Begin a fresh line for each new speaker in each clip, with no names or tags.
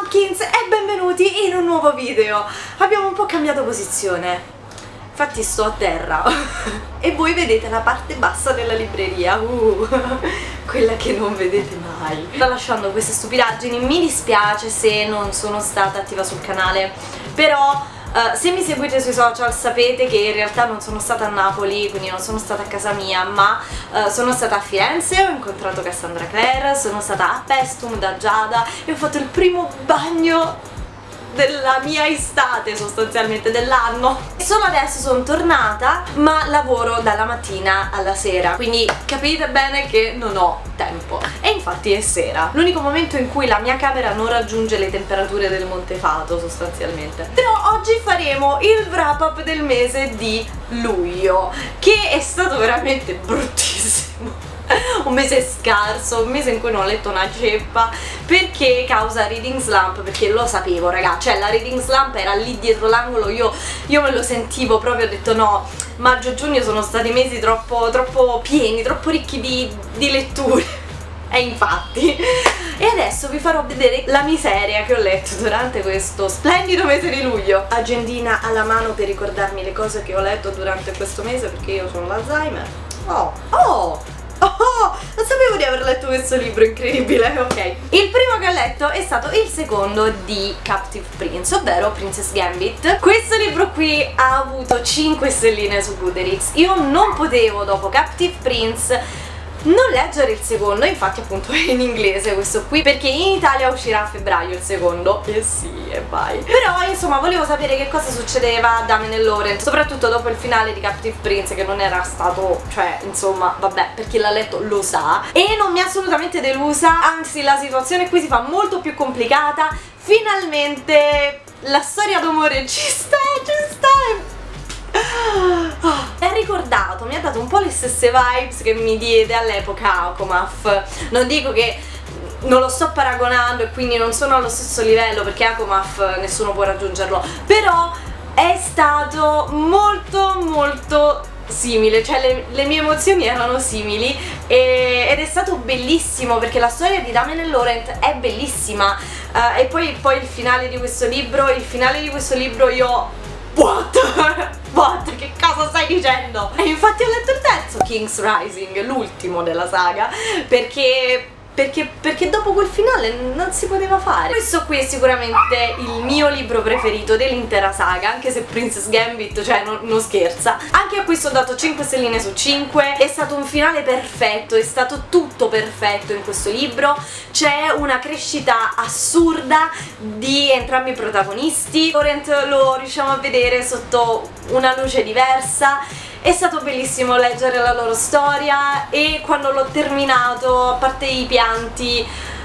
Kings e benvenuti in un nuovo video. Abbiamo un po' cambiato posizione, infatti sto a terra e voi vedete la parte bassa della libreria, quella che non vedete mai. Tralasciando queste stupidaggini, mi dispiace se non sono stata attiva sul canale, però se mi seguite sui social sapete che in realtà non sono stata a Napoli, quindi non sono stata a casa mia, ma sono stata a Firenze, ho incontrato Cassandra Clare, sono stata a Paestum da Giada e ho fatto il primo bagno della mia estate, sostanzialmente dell'anno. E solo adesso sono tornata, ma lavoro dalla mattina alla sera, quindi capite bene che non ho tempo. E infatti è sera, l'unico momento in cui la mia camera non raggiunge le temperature del Montefato, sostanzialmente. Però oggi faremo il wrap up del mese di luglio, che è stato veramente bruttissimo. Un mese scarso, un mese in cui non ho letto una ceppa, perché causa reading slump, perché lo sapevo raga, cioè la reading slump era lì dietro l'angolo, io me lo sentivo proprio, ho detto no, maggio e giugno sono stati mesi troppo pieni, troppo ricchi di letture. E infatti, e adesso vi farò vedere la miseria che ho letto durante questo splendido mese di luglio. Agendina alla mano per ricordarmi le cose che ho letto durante questo mese, perché io sono l'Alzheimer. Non sapevo di aver letto questo libro, incredibile, ok. Il primo che ho letto è stato il secondo di Captive Prince, ovvero Princess Gambit. Questo libro qui ha avuto 5 stelline su Goodreads. Io non potevo, dopo Captive Prince, non leggere il secondo, infatti appunto è in inglese questo qui, perché in Italia uscirà a febbraio il secondo. E sì, e vai. Però insomma volevo sapere che cosa succedeva a Damien e Lawrence, soprattutto dopo il finale di Captive Prince, che non era stato, cioè insomma vabbè, per chi l'ha letto lo sa. E non mi ha assolutamente delusa, anzi la situazione qui si fa molto più complicata. Finalmente la storia d'amore ci sta. Mi ha ricordato, mi ha dato un po' le stesse vibes che mi diede all'epoca Akomaf. Non dico che non lo sto paragonando e quindi non sono allo stesso livello, perché Akomaf nessuno può raggiungerlo, però è stato molto simile, cioè le mie emozioni erano simili ed è stato bellissimo, perché la storia di Damien e Laurent è bellissima, e poi il finale di questo libro, io What? Che cosa stai dicendo? E infatti ho letto il terzo, King's Rising, l'ultimo della saga, perché dopo quel finale non si poteva fare. Questo qui è sicuramente il mio libro preferito dell'intera saga, anche se Princess Gambit, cioè non scherza. Anche a questo ho dato 5 stelline su 5, è stato un finale perfetto, è stato tutto perfetto in questo libro. C'è una crescita assurda di entrambi i protagonisti. Laurent lo riusciamo a vedere sotto una luce diversa. È stato bellissimo leggere la loro storia e quando l'ho terminato, a parte i pianti,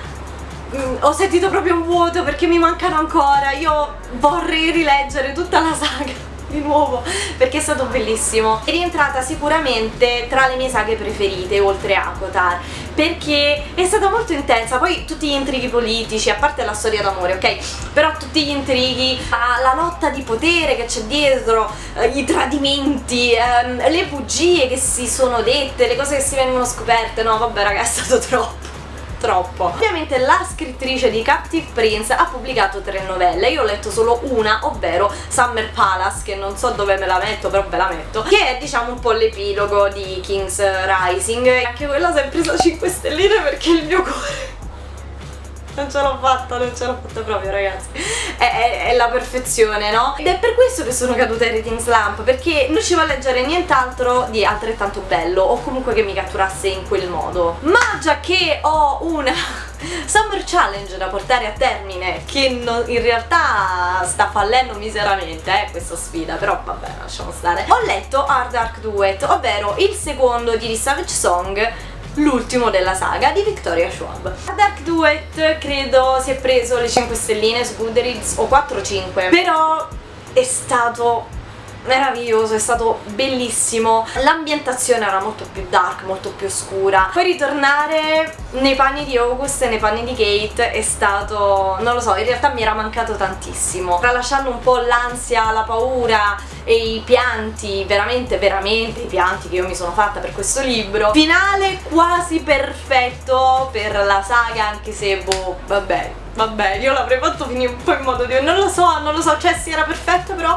ho sentito proprio un vuoto, perché mi mancano ancora. Io vorrei rileggere tutta la saga di nuovo, perché è stato bellissimo. È rientrata sicuramente tra le mie saghe preferite, oltre a Kotar, perché è stata molto intensa. Poi tutti gli intrighi politici, a parte la storia d'amore, ok? Però tutti gli intrighi, la lotta di potere che c'è dietro, i tradimenti, le bugie che si sono dette, le cose che si vengono scoperte, no vabbè raga, è stato troppo. Ovviamente la scrittrice di Captive Prince ha pubblicato 3 novelle, io ho letto solo una, ovvero Summer Palace, che non so dove me la metto, però ve la metto, che è diciamo un po' l'epilogo di King's Rising. Anche quella si è presa 5 stelline perché il mio cuore non ce l'ho fatta proprio ragazzi, è la perfezione, no? Ed è per questo che sono caduta in reading slump, perché non riuscivo a leggere nient'altro di altrettanto bello, o comunque che mi catturasse in quel modo. Ma già che ho una Summer Challenge da portare a termine, che in realtà sta fallendo miseramente, questa sfida, però vabbè, lasciamo stare. Ho letto Our Dark Duet, ovvero il secondo di The Savage Song, l'ultimo della saga di Victoria Schwab. A Dark Duet credo si è preso le 5 stelline su Goodreads, o 4 o 5, però è stato meraviglioso, è stato bellissimo. L'ambientazione era molto più dark, molto più oscura. Poi ritornare nei panni di August e nei panni di Kate è stato, non lo so, in realtà mi era mancato tantissimo, tralasciando un po' l'ansia, la paura e i pianti, veramente i pianti che io mi sono fatta per questo libro. Finale quasi perfetto per la saga, anche se boh, vabbè, io l'avrei fatto finire un po' in modo di... non lo so, cioè sì, era perfetto, però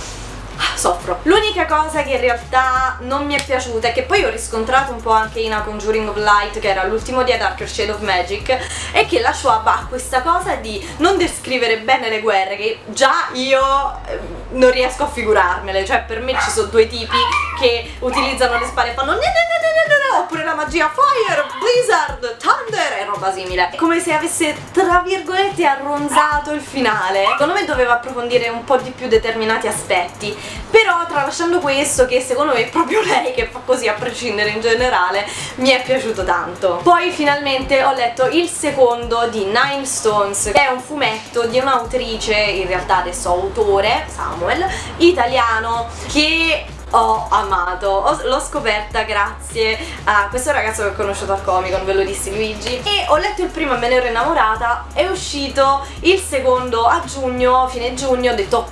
soffro. L'unica cosa che in realtà non mi è piaciuta e che poi ho riscontrato un po' anche in A Conjuring of Light, che era l'ultimo di A Darker Shade of Magic, è che la Schwab ha questa cosa di non descrivere bene le guerre, che già io non riesco a figurarmele. Cioè per me ci sono due tipi che utilizzano le spade e fanno oppure la magia fire, blizzard, thunder e roba simile, come se avesse tra virgolette arronzato il finale. Secondo me doveva approfondire un po' di più determinati aspetti, però tralasciando questo, che secondo me è proprio lei che fa così a prescindere in generale, mi è piaciuto tanto. Poi finalmente ho letto il secondo di Nine Stones, che è un fumetto di un'autrice, in realtà adesso autore, Samuel, italiano, che ho amato. L'ho scoperta grazie a questo ragazzo che ho conosciuto al Comic Con, ve lo dissi Luigi, e ho letto il primo e me ne ero innamorata. È uscito il secondo a giugno, fine giugno, ho detto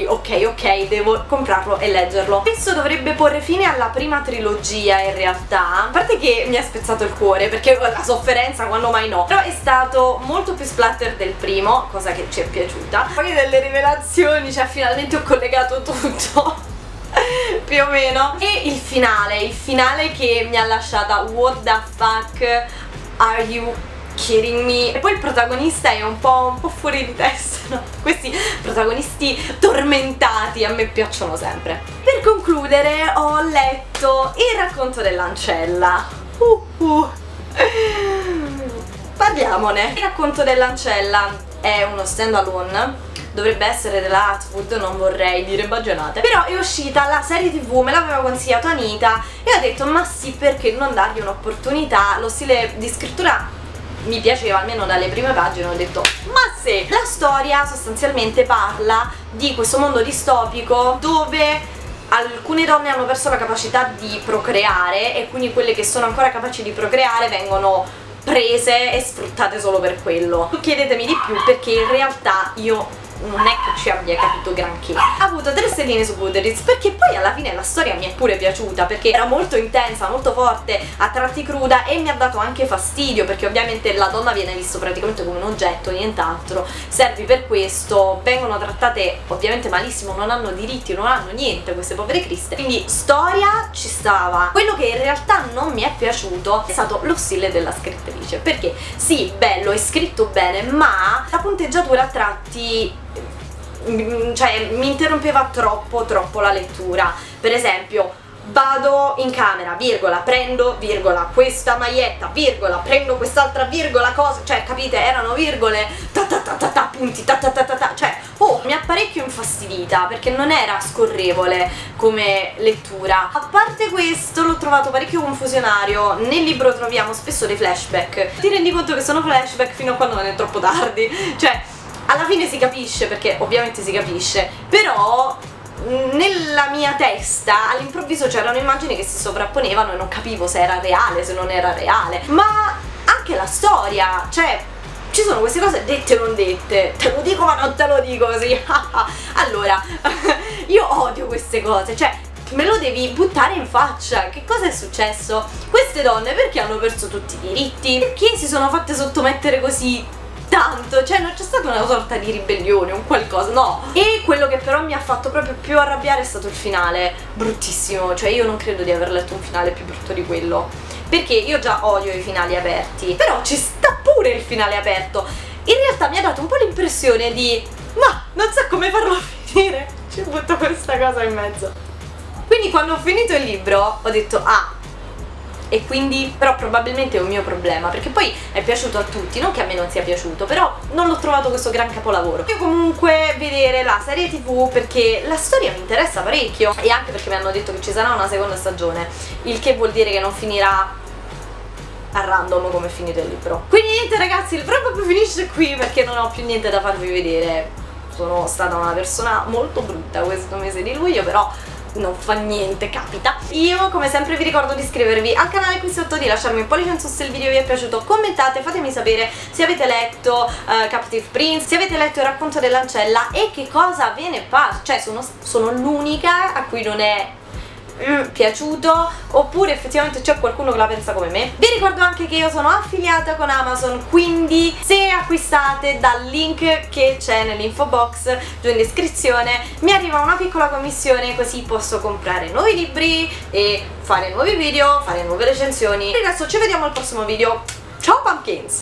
ok, devo comprarlo e leggerlo. Questo dovrebbe porre fine alla prima trilogia in realtà, a parte che mi ha spezzato il cuore perché la sofferenza quando mai no, però è stato molto più splatter del primo, cosa che ci è piaciuta. Poi delle rivelazioni, cioè finalmente ho collegato tutto più o meno. E il finale che mi ha lasciata what the fuck, are you kidding me? E poi il protagonista è un po' fuori di testa, no? Questi protagonisti tormentati a me piacciono sempre. Per concludere ho letto Il racconto dell'ancella. Parliamone. Il racconto dell'ancella è uno stand alone, dovrebbe essere della Atwood, non vorrei dire baggianate, però è uscita la serie TV, me l'aveva consigliato Anita e ho detto ma sì, perché non dargli un'opportunità. Lo stile di scrittura mi piaceva, almeno dalle prime pagine, ho detto ma sì. La storia sostanzialmente parla di questo mondo distopico dove alcune donne hanno perso la capacità di procreare e quindi quelle che sono ancora capaci di procreare vengono prese e sfruttate solo per quello. Chiedetemi di più perché in realtà io non è che ci abbia capito granché. Ha avuto 3 stelline su Goodreads perché poi alla fine la storia mi è pure piaciuta, perché era molto intensa, molto forte, a tratti cruda, e mi ha dato anche fastidio perché ovviamente la donna viene vista praticamente come un oggetto, nient'altro, servi per questo, vengono trattate ovviamente malissimo, non hanno diritti, non hanno niente queste povere criste, quindi storia ci stava. Quello che in realtà non mi è piaciuto è stato lo stile della scrittrice, perché sì, bello, è scritto bene, ma la punteggiatura a tratti, cioè mi interrompeva troppo la lettura. Per esempio, vado in camera, virgola, prendo, virgola, questa maglietta, virgola, prendo quest'altra virgola, cosa, cioè capite, erano virgole, punti, cioè mi ha parecchio infastidita perché non era scorrevole come lettura. A parte questo l'ho trovato parecchio confusionario. Nel libro troviamo spesso dei flashback, ti rendi conto che sono flashback fino a quando non è troppo tardi, cioè alla fine si capisce, perché ovviamente si capisce, però nella mia testa all'improvviso c'erano immagini che si sovrapponevano e non capivo se era reale, se non era reale. Ma anche la storia, cioè ci sono queste cose dette o non dette, te lo dico ma non te lo dico così. Allora, io odio queste cose, cioè me lo devi buttare in faccia. Che cosa è successo? Queste donne perché hanno perso tutti i diritti? Perché si sono fatte sottomettere così tanto? Cioè non c'è stata una sorta di ribellione, un qualcosa, no. E quello che però mi ha fatto proprio più arrabbiare è stato il finale, bruttissimo. Cioè io non credo di aver letto un finale più brutto di quello, perché io già odio i finali aperti, però ci sta pure il finale aperto. In realtà mi ha dato un po' l'impressione di ma non so come farlo finire, ci butto questa cosa in mezzo. Quindi quando ho finito il libro ho detto ah, e quindi però probabilmente è un mio problema, perché poi è piaciuto a tutti, non che a me non sia piaciuto, però non l'ho trovato questo gran capolavoro. Io comunque vedere la serie TV perché la storia mi interessa parecchio e anche perché mi hanno detto che ci sarà una seconda stagione, il che vuol dire che non finirà a random come è finito il libro. Quindi niente ragazzi, il vlog proprio finisce qui perché non ho più niente da farvi vedere. sono stata una persona molto brutta questo mese di luglio, però non fa niente, capita. Io come sempre vi ricordo di iscrivervi al canale qui sotto, di lasciarmi un pollice in su se il video vi è piaciuto, commentate, fatemi sapere se avete letto Captive Prince, se avete letto Il racconto dell'ancella e che cosa ve ne pare, cioè sono l'unica a cui non è piaciuto, oppure effettivamente c'è qualcuno che la pensa come me. Vi ricordo anche che io sono affiliata con Amazon, quindi se acquistate dal link che c'è nell'info box giù in descrizione mi arriva una piccola commissione, così posso comprare nuovi libri e fare nuovi video, fare nuove recensioni. Per adesso ci vediamo al prossimo video, ciao pumpkins!